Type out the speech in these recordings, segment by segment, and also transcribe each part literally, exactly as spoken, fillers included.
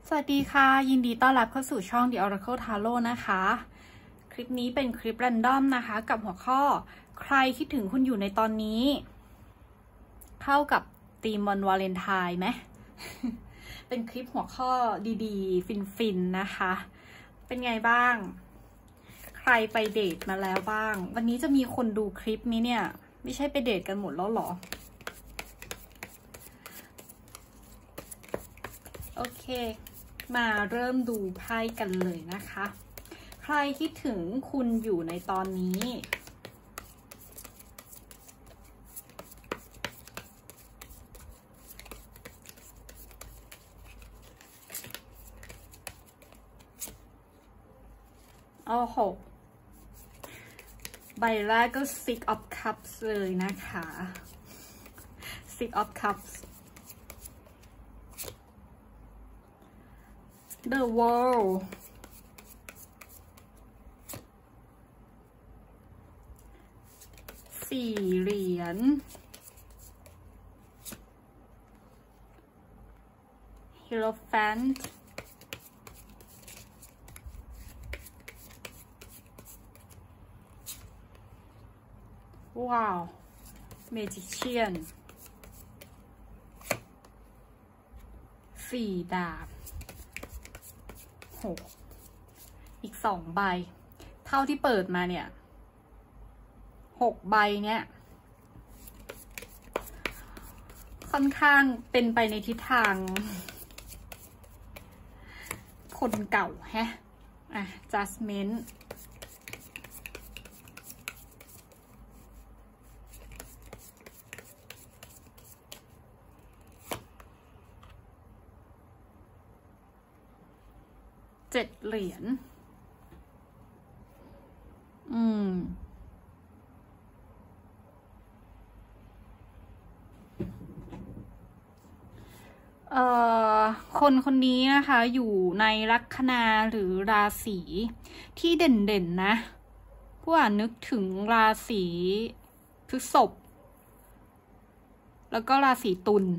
สวัสดีค่ะยินดีต้อนรับเข้าสู่ช่อง The Oracle Tarot นะคะคลิปนี้เป็นคลิปแรนดอมนะคะกับหัวข้อใครคิดถึงคุณอยู่ในตอนนี้เข้ากับธีมวันวาเลนไทน์ไหม เป็นคลิปหัวข้อดีๆฟินๆนะคะเป็นไงบ้างใครไปเดทมาแล้วบ้างวันนี้จะมีคนดูคลิปนี้เนี่ยไม่ใช่ไปเดทกันหมดแล้วหรอโอเคมาเริ่มดูไพ่กันเลยนะคะใครคิดถึงคุณอยู่ในตอนนี้โอ้โหใบแรกก็ Six of Cups เลยนะคะ Six of Cups The World สี่เหรียญ Hierophant ว้าว Magician สี่ดาบหกอีกสองใบเท่าที่เปิดมาเนี่ยหกใบเนี่ยค่อนข้างเป็นไปในทิศทางคนเก่าแฮะอ่ะ Judgment เจ็ดเหรียญอืมเอ่อคนคนนี้นะคะอยู่ในลัคนาหรือราศีที่เด่นๆนะผู้อ่านนึกถึงราศีพฤษภแล้วก็ราศีตุล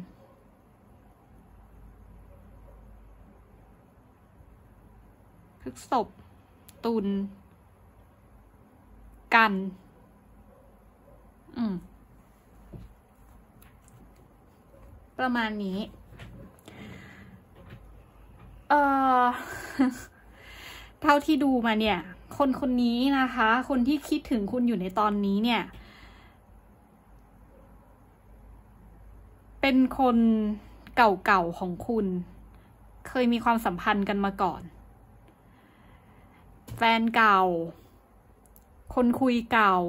พฤษภตุลกันอืมประมาณนี้เอ่อ เท่าที่ดูมาเนี่ยคนคนนี้นะคะคนที่คิดถึงคุณอยู่ในตอนนี้เนี่ยเป็นคนเก่าๆของคุณเคยมีความสัมพันธ์กันมาก่อนแฟนเก่าคนคุยเก่า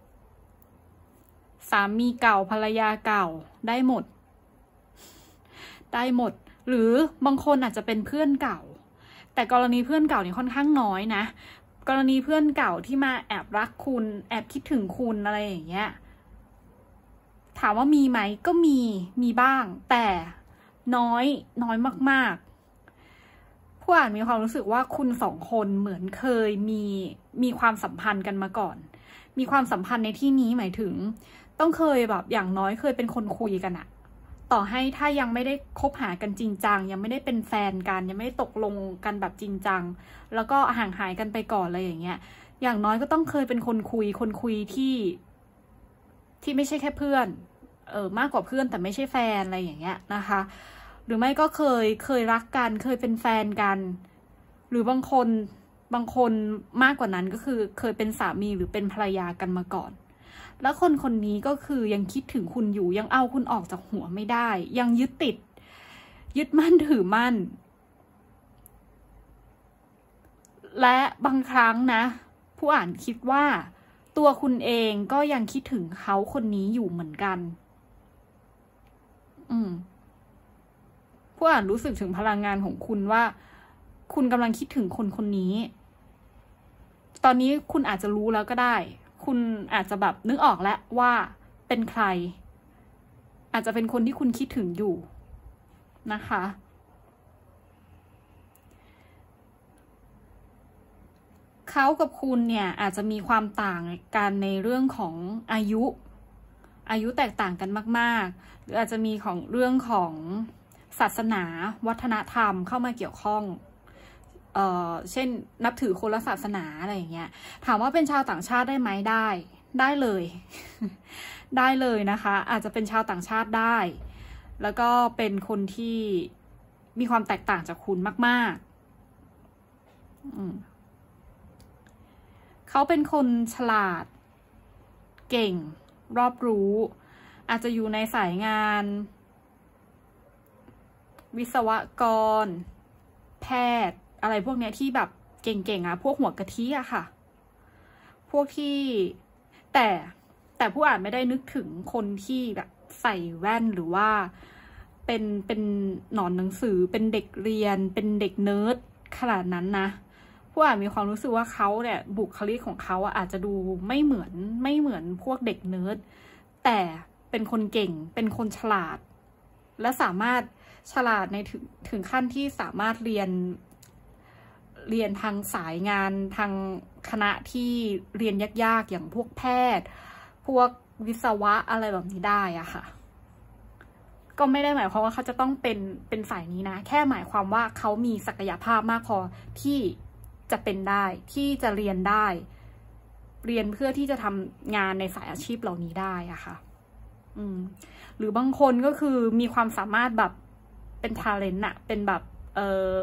สามีเก่าภรรยาเก่าได้หมดได้หมดหรือบางคนอาจจะเป็นเพื่อนเก่าแต่กรณีเพื่อนเก่านี่ค่อนข้างน้อยนะกรณีเพื่อนเก่าที่มาแอบรักคุณแอบคิดถึงคุณอะไรอย่างเงี้ยถามว่ามีไหมก็มีมีบ้างแต่น้อยน้อยมากๆผู้อ่านมีความรู้สึกว่าคุณสองคนเหมือนเคยมีมีความสัมพันธ์กันมาก่อนมีความสัมพันธ์ในที่นี้หมายถึงต้องเคยแบบอย่างน้อยเคยเป็นคนคุยกันอะต่อให้ถ้ายังไม่ได้คบหากันจริงจังยังไม่ได้เป็นแฟนกันยังไม่ได้ตกลงกันแบบจริงจังแล้วก็ห่างหายกันไปก่อนอะไรอย่างเงี้ยอย่างน้อยก็ต้องเคยเป็นคนคุยคนคุยที่ที่ไม่ใช่แค่เพื่อนเออมากกว่าเพื่อนแต่ไม่ใช่แฟนอะไรอย่างเงี้ยนะคะหรือไม่ก็เคยเคยรักกันเคยเป็นแฟนกันหรือบางคนบางคนมากกว่านั้นก็คือเคยเป็นสามีหรือเป็นภรรยากันมาก่อนแล้วคนคนนี้ก็คือยังคิดถึงคุณอยู่ยังเอาคุณออกจากหัวไม่ได้ยังยึดติดยึดมั่นถือมั่นและบางครั้งนะผู้อ่านคิดว่าตัวคุณเองก็ยังคิดถึงเขาคนนี้อยู่เหมือนกันอืมผู้อ่านรู้สึกถึงพลังงานของคุณว่าคุณกำลังคิดถึงคนคนนี้ตอนนี้คุณอาจจะรู้แล้วก็ได้คุณอาจจะแบบนึกออกแล้วว่าเป็นใครอาจจะเป็นคนที่คุณคิดถึงอยู่นะคะเขากับคุณเนี่ยอาจจะมีความต่างกันในเรื่องของอายุ อายุแตกต่างกันมากๆหรืออาจจะมีของเรื่องของศาสนาวัฒนธรรมเข้ามาเกี่ยวข้องเอ่อเช่นนับถือคนละศาสนาอะไรอย่างเงี้ยถามว่าเป็นชาวต่างชาติได้ไหมได้ได้เลย ได้เลยนะคะอาจจะเป็นชาวต่างชาติได้แล้วก็เป็นคนที่มีความแตกต่างจากคุณมากๆอืมเขาเป็นคนฉลาดเก่งรอบรู้อาจจะอยู่ในสายงานวิศวกรแพทย์อะไรพวกเนี้ยที่แบบเก่งๆอ่ะพวกหัวกะทิอะค่ะพวกที่แต่แต่ผู้อ่านไม่ได้นึกถึงคนที่แบบใส่แว่นหรือว่าเป็นเป็นหนอนหนังสือเป็นเด็กเรียนเป็นเด็กเนิร์ดขนาดนั้นนะผู้อ่านมีความรู้สึกว่าเขาเนี่ยบุคลิกของเขาอาจจะดูไม่เหมือนไม่เหมือนพวกเด็กเนิร์ดแต่เป็นคนเก่งเป็นคนฉลาดและสามารถฉลาดในถึงถึงขั้นที่สามารถเรียนเรียนทางสายงานทางคณะที่เรียนยากๆอย่างพวกแพทย์พวกวิศวะอะไรแบบนี้ได้อะค่ะก็ไม่ได้หมายความว่าเขาจะต้องเป็นเป็นสายนี้นะแค่หมายความว่าเขามีศักยภาพมากพอที่จะเป็นได้ที่จะเรียนได้เรียนเพื่อที่จะทำงานในสายอาชีพเหล่านี้ได้อะค่ะอืมหรือบางคนก็คือมีความสามารถแบบเป็น talent อะเป็นแบบเออ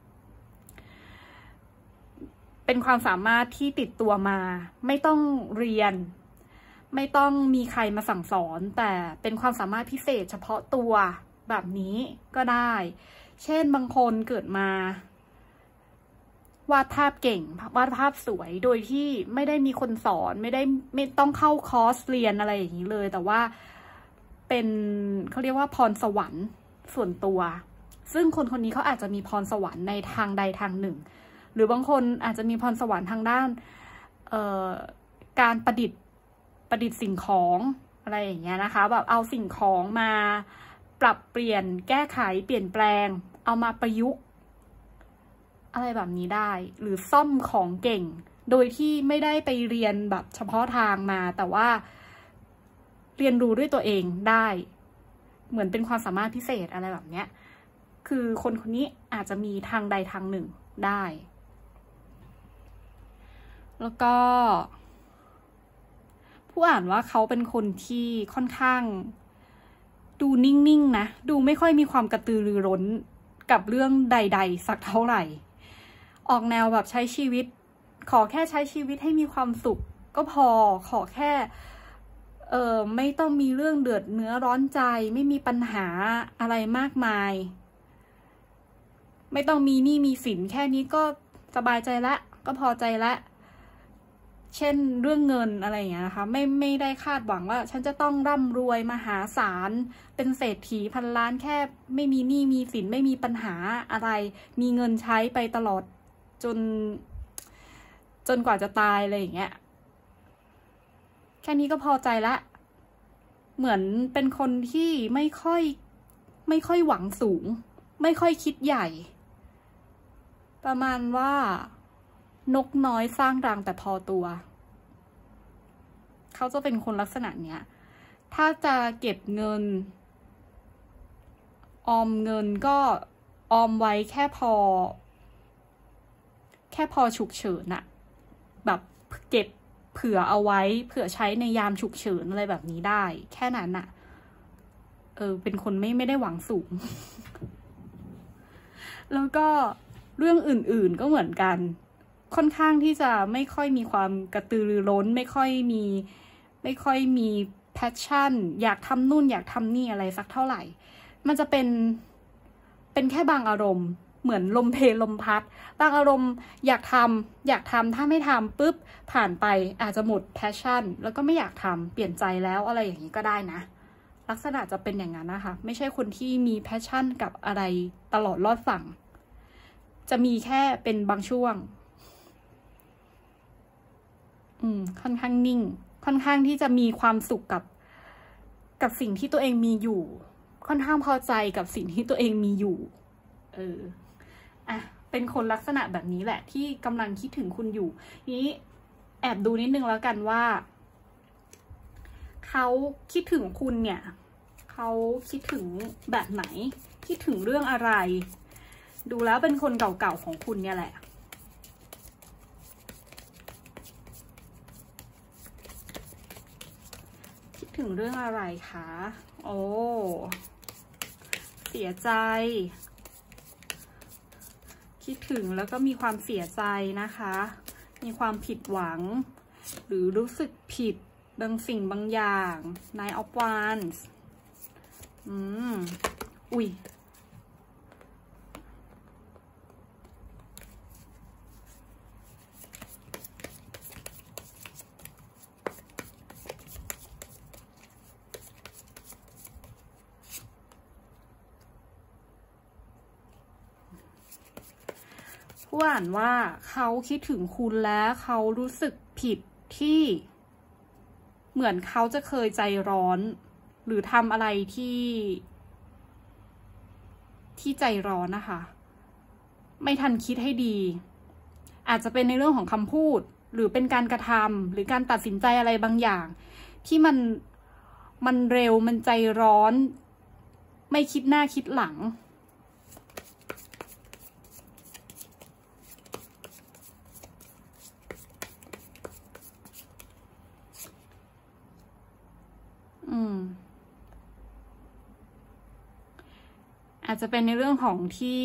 เป็นความสามารถที่ติดตัวมาไม่ต้องเรียนไม่ต้องมีใครมาสั่งสอนแต่เป็นความสามารถพิเศษเฉพาะตัวแบบนี้ก็ได้เช่นบางคนเกิดมาวาดภาพเก่งวาดภาพสวยโดยที่ไม่ได้มีคนสอนไม่ได้ไม่ต้องเข้าคอร์สเรียนอะไรอย่างนี้เลยแต่ว่าเป็นเขาเรียกว่าพรสวรรค์ส่วนตัวซึ่งคนคนนี้เขาอาจจะมีพรสวรรค์ในทางใดทางหนึ่งหรือบางคนอาจจะมีพรสวรรค์ทางด้านเอ่อการประดิษฐ์ประดิษฐ์สิ่งของอะไรอย่างเงี้ยนะคะแบบเอาสิ่งของมาปรับเปลี่ยนแก้ไขเปลี่ยนแปลงเอามาประยุกต์อะไรแบบนี้ได้หรือซ่อมของเก่งโดยที่ไม่ได้ไปเรียนแบบเฉพาะทางมาแต่ว่าเรียนรู้ด้วยตัวเองได้เหมือนเป็นความสามารถพิเศษอะไรแบบเนี้ยคือคนคนนี้อาจจะมีทางใดทางหนึ่งได้แล้วก็ผู้อ่านว่าเขาเป็นคนที่ค่อนข้างดูนิ่งๆนะดูไม่ค่อยมีความกระตือรือร้นกับเรื่องใดๆสักเท่าไหร่ออกแนวแบบใช้ชีวิตขอแค่ใช้ชีวิตให้มีความสุขก็พอขอแค่เออไม่ต้องมีเรื่องเดือดเนื้อร้อนใจไม่มีปัญหาอะไรมากมายไม่ต้องมีหนี้มีสินแค่นี้ก็สบายใจละก็พอใจละเช่นเรื่องเงินอะไรอย่างเงี้ยนะคะไม่ไม่ได้คาดหวังว่าฉันจะต้องร่ำรวยมหาศาลเป็นเศรษฐีพันล้านแค่ไม่มีหนี้มีสินไม่มีปัญหาอะไรมีเงินใช้ไปตลอดจนจนกว่าจะตายอะไรอย่างเงี้ยแค่นี้ก็พอใจละเหมือนเป็นคนที่ไม่ค่อยไม่ค่อยหวังสูงไม่ค่อยคิดใหญ่ประมาณว่านกน้อยสร้างรังแต่พอตัวเขาจะเป็นคนลักษณะเนี้ยถ้าจะเก็บเงินออมเงินก็ออมไว้แค่พอแค่พอฉุกเฉินอะแบบเก็บเผื่อเอาไว้เผื่อใช้ในยามฉุกเฉินอะไรแบบนี้ได้แค่นั้นอะเออเป็นคนไม่ไม่ได้หวังสูง แล้วก็เรื่องอื่นๆก็เหมือนกันค่อนข้างที่จะไม่ค่อยมีความกระตือรือร้นไม่ค่อยมีไม่ค่อยมีแพชชั่นอยากทำนู่นอยากทำนี่อะไรสักเท่าไหร่มันจะเป็นเป็นแค่บางอารมณ์เหมือนลมเพลลมพัดบางอารมณ์อยากทำอยากทำถ้าไม่ทำปุ๊บผ่านไปอาจจะหมดแพชชั่นแล้วก็ไม่อยากทำเปลี่ยนใจแล้วอะไรอย่างนี้ก็ได้นะลักษณะจะเป็นอย่างนั้นนะคะไม่ใช่คนที่มีแพชชั่นกับอะไรตลอดรอดฝั่งจะมีแค่เป็นบางช่วงอืมค่อนข้างนิ่งค่อนข้างที่จะมีความสุขกับกับสิ่งที่ตัวเองมีอยู่ค่อนข้างพอใจกับสิ่งที่ตัวเองมีอยู่เอออ่ะเป็นคนลักษณะแบบนี้แหละที่กำลังคิดถึงคุณอยู่นี้แอบดูนิดนึงแล้วกันว่าเขาคิดถึงคุณเนี่ยเขาคิดถึงแบบไหนคิดถึงเรื่องอะไรดูแล้วเป็นคนเก่าๆของคุณเนี่ยแหละคิดถึงเรื่องอะไรคะโอ้เสียใจคิดถึงแล้วก็มีความเสียใจนะคะมีความผิดหวังหรือรู้สึกผิดบางสิ่งบางอย่าง Nine of Wands อืมอุ้ยผู้อ่านว่าเขาคิดถึงคุณและเขารู้สึกผิดที่เหมือนเขาจะเคยใจร้อนหรือทำอะไรที่ที่ใจร้อนนะคะไม่ทันคิดให้ดีอาจจะเป็นในเรื่องของคำพูดหรือเป็นการกระทำหรือการตัดสินใจอะไรบางอย่างที่มันมันเร็วมันใจร้อนไม่คิดหน้าคิดหลังอืมอาจจะเป็นในเรื่องของที่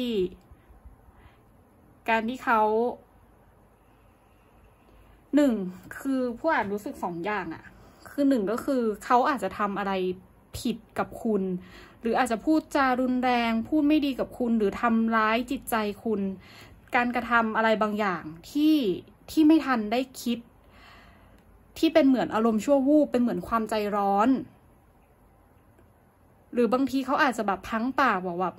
การที่เขาหนึ่งคือผู้อ่านรู้สึกสองอย่างอะคือหนึ่งก็คือเขาอาจจะทำอะไรผิดกับคุณหรืออาจจะพูดจารุนแรงพูดไม่ดีกับคุณหรือทำร้ายจิตใจคุณการกระทำอะไรบางอย่างที่ที่ไม่ทันได้คิดที่เป็นเหมือนอารมณ์ชั่ววูบเป็นเหมือนความใจร้อนหรือบางทีเขาอาจจะแบบพังปากบอกแบบ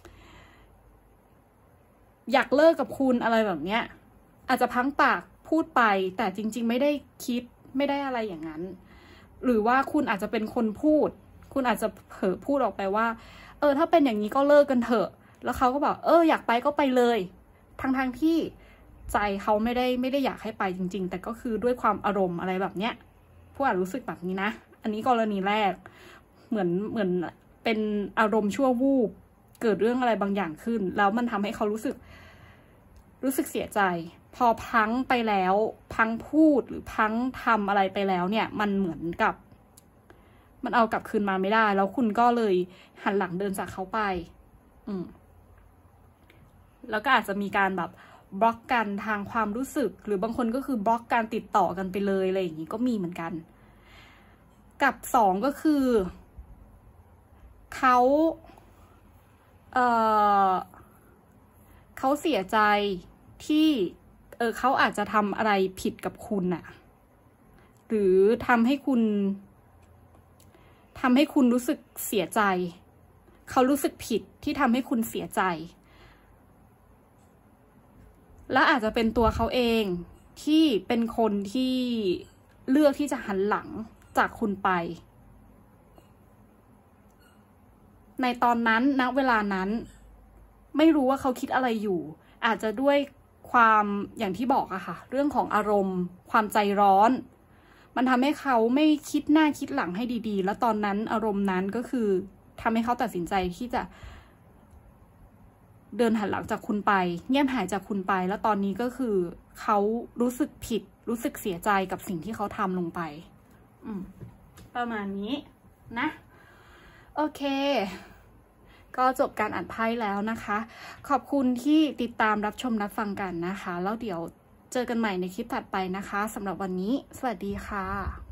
อยากเลิกกับคุณอะไรแบบเนี้ยอาจจะพังปากพูดไปแต่จริงๆไม่ได้คิดไม่ได้อะไรอย่างนั้นหรือว่าคุณอาจจะเป็นคนพูดคุณอาจจะเผลอพูดออกไปว่าเออถ้าเป็นอย่างนี้ก็เลิกกันเถอะแล้วเขาก็บอกเอออยากไปก็ไปเลยทั้งๆที่ใจเขาไม่ได้ไม่ได้อยากให้ไปจริงๆแต่ก็คือด้วยความอารมณ์อะไรแบบเนี้ยผู้อ่านรู้สึกแบบนี้นะอันนี้กรณีแรกเหมือนเหมือนเป็นอารมณ์ชั่ววูบเกิดเรื่องอะไรบางอย่างขึ้นแล้วมันทำให้เขารู้สึกรู้สึกเสียใจพอพลั้งไปแล้วพลั้งพูดหรือพลั้งทำอะไรไปแล้วเนี่ยมันเหมือนกับมันเอากลับคืนมาไม่ได้แล้วคุณก็เลยหันหลังเดินจากเขาไปอืมแล้วก็อาจจะมีการแบบบล็อกกันทางความรู้สึกหรือบางคนก็คือบล็อกการติดต่อกันไปเลยอะไรอย่างนี้ก็มีเหมือนกันกับสองก็คือเขาเอ่อเขาเสียใจที่เออเขาอาจจะทำอะไรผิดกับคุณน่ะหรือทำให้คุณทำให้คุณรู้สึกเสียใจเขารู้สึกผิดที่ทำให้คุณเสียใจและอาจจะเป็นตัวเขาเองที่เป็นคนที่เลือกที่จะหันหลังจากคุณไปในตอนนั้นณเวลานั้นไม่รู้ว่าเขาคิดอะไรอยู่อาจจะด้วยความอย่างที่บอกอะค่ะเรื่องของอารมณ์ความใจร้อนมันทำให้เขาไม่คิดหน้าคิดหลังให้ดีๆแล้วตอนนั้นอารมณ์นั้นก็คือทำให้เขาตัดสินใจที่จะเดินหันหลังจากคุณไปเงียบหายจากคุณไปแล้วตอนนี้ก็คือเขารู้สึกผิดรู้สึกเสียใจกับสิ่งที่เขาทำลงไปอืมประมาณนี้นะโอเคก็จบการอ่านไพ่แล้วนะคะขอบคุณที่ติดตามรับชมรับฟังกันนะคะแล้วเดี๋ยวเจอกันใหม่ในคลิปถัดไปนะคะสำหรับวันนี้สวัสดีค่ะ